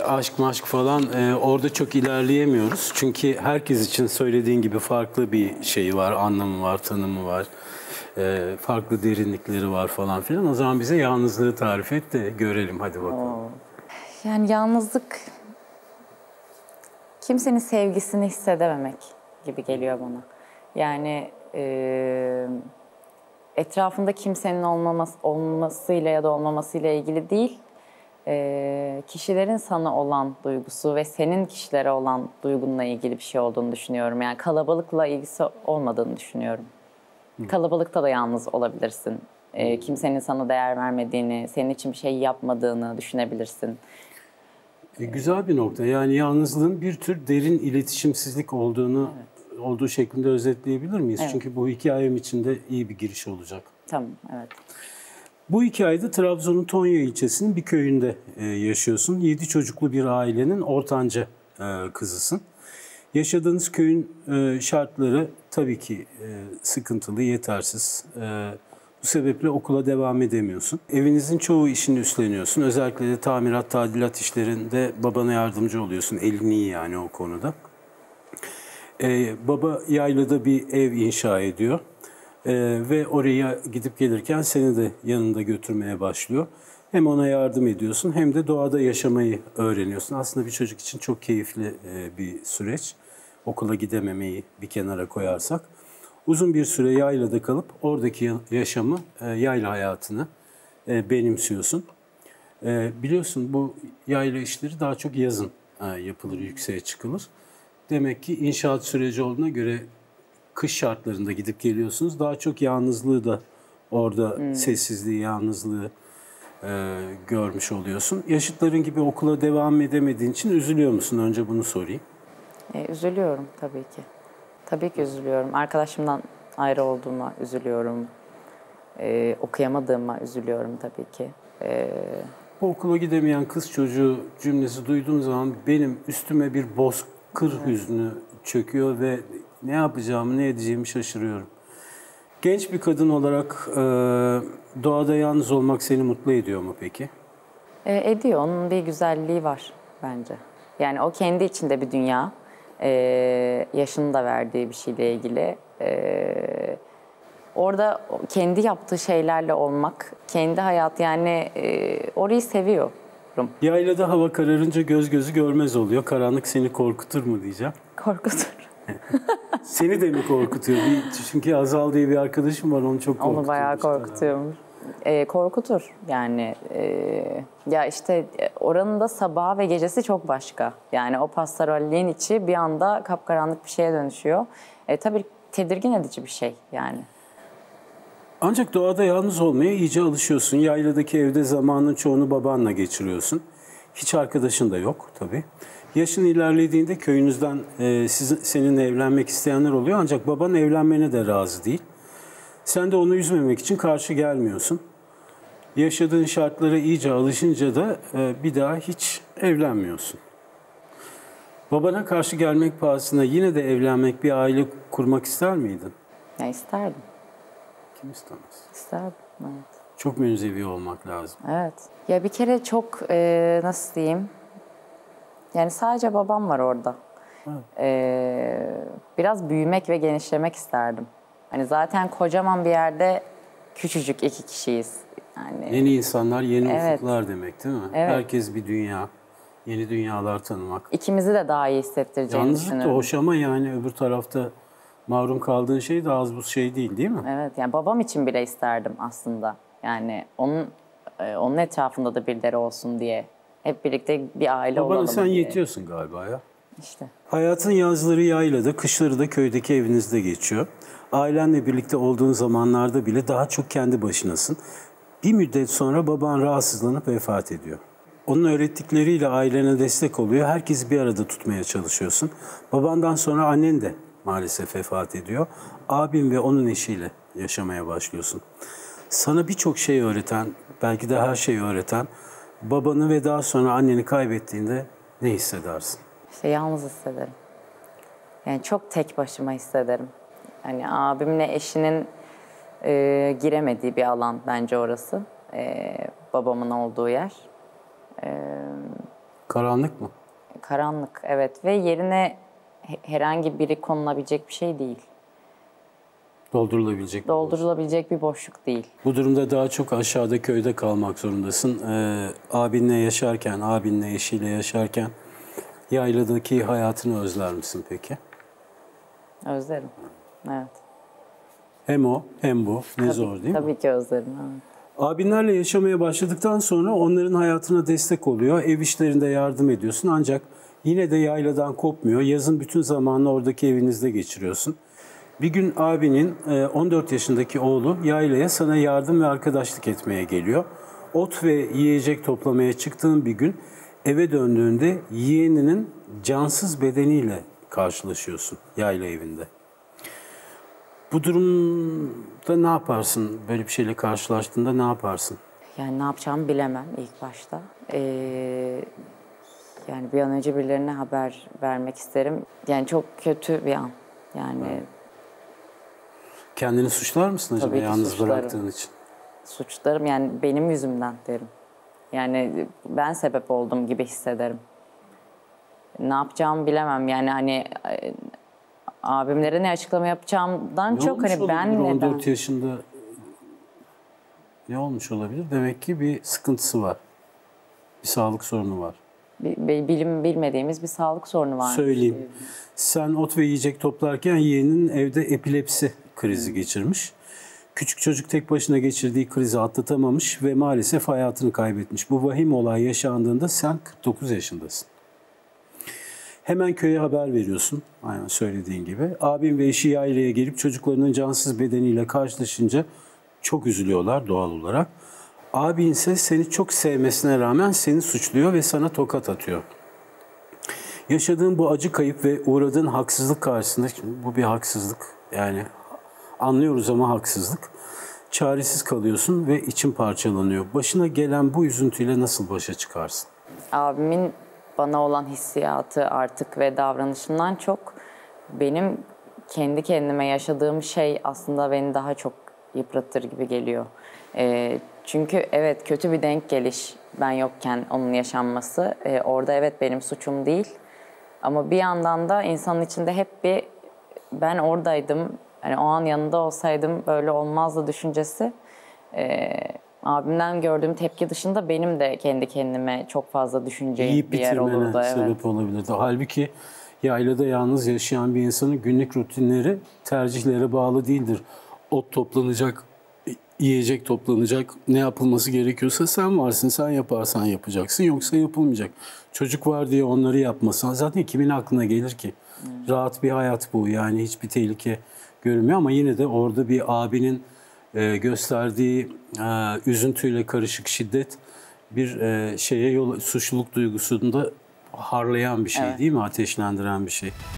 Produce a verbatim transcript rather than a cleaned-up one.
aşk maşk falan e, orada çok ilerleyemiyoruz. Çünkü herkes için söylediğin gibi farklı bir şey var, anlamı var, tanımı var. E, farklı derinlikleri var falan filan. O zaman bize yalnızlığı tarif et de görelim, hadi bakalım. Oo. Yani yalnızlık kimsenin sevgisini hissedememek gibi geliyor bana. Yani e, etrafında kimsenin olmaması, olmasıyla ya da olmamasıyla ilgili değil, e, kişilerin sana olan duygusu ve senin kişilere olan duygunla ilgili bir şey olduğunu düşünüyorum. Yani kalabalıkla ilgisi olmadığını düşünüyorum. Hı. Kalabalıkta da yalnız olabilirsin. E, kimsenin sana değer vermediğini, senin için bir şey yapmadığını düşünebilirsin. E, güzel bir nokta. Yani yalnızlığın bir tür derin iletişimsizlik olduğunu evet. olduğu şeklinde özetleyebilir miyiz? Evet. Çünkü bu hikayem için de iyi bir giriş olacak. Tamam, evet. Bu hikayede Trabzon'un Tonya ilçesinin bir köyünde e, yaşıyorsun. Yedi çocuklu bir ailenin ortanca e, kızısın. Yaşadığınız köyün e, şartları tabii ki e, sıkıntılı, yetersiz. E, bu sebeple okula devam edemiyorsun. Evinizin çoğu işini üstleniyorsun. Özellikle de tamirat, tadilat işlerinde babana yardımcı oluyorsun. Elin iyi yani o konuda. E, baba yaylada bir ev inşa ediyor. Ee, ve oraya gidip gelirken seni de yanında götürmeye başlıyor. Hem ona yardım ediyorsun hem de doğada yaşamayı öğreniyorsun. Aslında bir çocuk için çok keyifli e, bir süreç. Okula gidememeyi bir kenara koyarsak. Uzun bir süre yaylada kalıp oradaki yaşamı, e, yayla hayatını e, benimsiyorsun. E, biliyorsun bu yayla işleri daha çok yazın e, yapılır, yükseğe çıkılır. Demek ki inşaat süreci olduğuna göre kış şartlarında gidip geliyorsunuz. Daha çok yalnızlığı da orada hmm. sessizliği, yalnızlığı e, görmüş oluyorsun. Yaşıtların gibi okula devam edemediğin için üzülüyor musun? Önce bunu sorayım. E, üzülüyorum tabii ki. Tabii ki üzülüyorum. Arkadaşımdan ayrı olduğuma üzülüyorum. E, okuyamadığıma üzülüyorum tabii ki. E, Bu okula gidemeyen kız çocuğu cümlesi duyduğum zaman benim üstüme bir bozkır evet. hüznü çöküyor ve ne yapacağımı, ne edeceğimi şaşırıyorum. Genç bir kadın olarak e, doğada yalnız olmak seni mutlu ediyor mu peki? E, ediyor. Onun bir güzelliği var bence. Yani o kendi içinde bir dünya. E, yaşını da verdiği bir şeyle ilgili. E, orada kendi yaptığı şeylerle olmak, kendi hayat yani e, orayı seviyorum. Yaylada hava kararınca göz gözü görmez oluyor. Karanlık seni korkutur mu diyeceğim. Korkutur. Seni de mi korkutuyor? Bir, çünkü Azal diye bir arkadaşım var, onu çok korkutuyor. Onu bayağı korkutuyormuş. E, korkutur yani. E, ya işte oranın da sabahı ve gecesi çok başka. Yani o pastoralliğin içi bir anda kapkaranlık bir şeye dönüşüyor. E, tabii tedirgin edici bir şey yani. Ancak doğada yalnız olmaya iyice alışıyorsun. Yayladaki evde zamanın çoğunu babanla geçiriyorsun. Hiç arkadaşın da yok tabii. Yaşın ilerlediğinde köyünüzden e, sizin, seninle evlenmek isteyenler oluyor. Ancak baban evlenmene de razı değil. Sen de onu üzmemek için karşı gelmiyorsun. Yaşadığın şartlara iyice alışınca da e, bir daha hiç evlenmiyorsun. Babana karşı gelmek pahasına yine de evlenmek, bir aile kurmak ister miydin? Ya isterdim. Kim istemez? İsterdim, evet. Çok münzevi olmak lazım. Evet. Ya bir kere çok e, nasıl diyeyim? Yani sadece babam var orada. Ee, biraz büyümek ve genişlemek isterdim. Hani zaten kocaman bir yerde küçücük iki kişiyiz. Yani, yeni insanlar, yeni evet. ufuklar demek değil mi? Evet. Herkes bir dünya, yeni dünyalar tanımak. İkimizi de daha iyi hissettireceğini Yalnızlık düşünüyorum. da hoş ama yani öbür tarafta mahrum kaldığın şey de az buz şey değil, değil mi? Evet, yani babam için bile isterdim aslında. Yani onun onun etrafında da birileri olsun diye. Hep birlikte bir aile Babana olalım sen diye. yetiyorsun galiba ya. İşte. Hayatın yazları yaylada, kışları da köydeki evinizde geçiyor. Ailenle birlikte olduğun zamanlarda bile daha çok kendi başınasın. Bir müddet sonra baban rahatsızlanıp vefat ediyor. Onun öğrettikleriyle ailene destek oluyor. Herkesi bir arada tutmaya çalışıyorsun. Babandan sonra annen de maalesef vefat ediyor. Abin ve onun eşiyle yaşamaya başlıyorsun. Sana birçok şey öğreten, belki de her şeyi öğreten babanı ve daha sonra anneni kaybettiğinde ne hissedersin? İşte yalnız hissederim. Yani çok tek başıma hissederim. Hani abimle eşinin e, giremediği bir alan bence orası. E, babamın olduğu yer. E, Karanlık mı? Karanlık, evet, ve yerine he- herhangi biri konulabilecek bir şey değil. Doldurulabilecek. Doldurulabilecek bir boşluk değil. Bu durumda daha çok aşağıda köyde kalmak zorundasın. Ee, abinle yaşarken, abinle eşiyle yaşarken yayladaki hayatını özler misin peki? Özlerim. Evet. Hem o hem bu. Ne Tabii, zor değil mi? tabii ki özlerim. Evet. Abinlerle yaşamaya başladıktan sonra onların hayatına destek oluyor. Ev işlerinde yardım ediyorsun ancak yine de yayladan kopmuyor. Yazın bütün zamanını oradaki evinizde geçiriyorsun. Bir gün abinin on dört yaşındaki oğlu yaylaya sana yardım ve arkadaşlık etmeye geliyor. Ot ve yiyecek toplamaya çıktığın bir gün eve döndüğünde yeğeninin cansız bedeniyle karşılaşıyorsun yayla evinde. Bu durumda ne yaparsın? Böyle bir şeyle karşılaştığında ne yaparsın? Yani ne yapacağımı bilemem ilk başta. Ee, yani bir an önce birilerine haber vermek isterim. Yani çok kötü bir an. Yani Kendini suçlar mısın acaba Tabii ki yalnız suçlarım. bıraktığın için? suçlarım yani benim yüzümden derim. Yani ben sebep oldum gibi hissederim. Ne yapacağımı bilemem. Yani hani e, abimlere ne açıklama yapacağımdan Ne çok olmuş hani ben olabilir neden... on dört yaşında ne olmuş olabilir? Demek ki bir sıkıntısı var. Bir sağlık sorunu var. Bi- bi- Bilim bilmediğimiz bir sağlık sorunu var. Söyleyeyim. Sen ot ve yiyecek toplarken yeğenin evde epilepsi krizi geçirmiş. Küçük çocuk tek başına geçirdiği krizi atlatamamış ve maalesef hayatını kaybetmiş. Bu vahim olay yaşandığında sen kırk dokuz yaşındasın. Hemen köye haber veriyorsun, aynen söylediğin gibi. Abim ve eşi yaylaya gelip çocuklarının cansız bedeniyle karşılaşınca çok üzülüyorlar doğal olarak. Abin ise seni çok sevmesine rağmen seni suçluyor ve sana tokat atıyor. Yaşadığın bu acı kayıp ve uğradığın haksızlık karşısında, bu bir haksızlık yani anlıyoruz ama haksızlık. Çaresiz kalıyorsun ve için parçalanıyor. Başına gelen bu üzüntüyle nasıl başa çıkarsın? Abimin bana olan hissiyatı artık ve davranışından çok benim kendi kendime yaşadığım şey aslında beni daha çok yıpratır gibi geliyor. Ee, çünkü evet kötü bir denk geliş ben yokken onun yaşanması. Ee, orada evet benim suçum değil. Ama bir yandan da insanın içinde hep bir ben oradaydım, hani o an yanında olsaydım böyle olmazdı düşüncesi. Ee, abimden gördüğüm tepki dışında benim de kendi kendime çok fazla düşüneceğim Yiyip bir yer bitirmene olurdu. Evet. sebep olabilirdi. Halbuki yaylada yalnız yaşayan bir insanın günlük rutinleri tercihlere bağlı değildir. Ot toplanacak, yiyecek toplanacak, ne yapılması gerekiyorsa sen varsın, sen yaparsan yapacaksın, yoksa yapılmayacak. Çocuk var diye onları yapmasan zaten kimin aklına gelir ki? Hmm. Rahat bir hayat bu, yani hiçbir tehlike görünmüyor ama yine de orada bir abinin e, gösterdiği e, üzüntüyle karışık şiddet bir e, şeye yol, suçluluk duygusunu da harlayan bir şey, evet, değil mi? Ateşlendiren bir şey.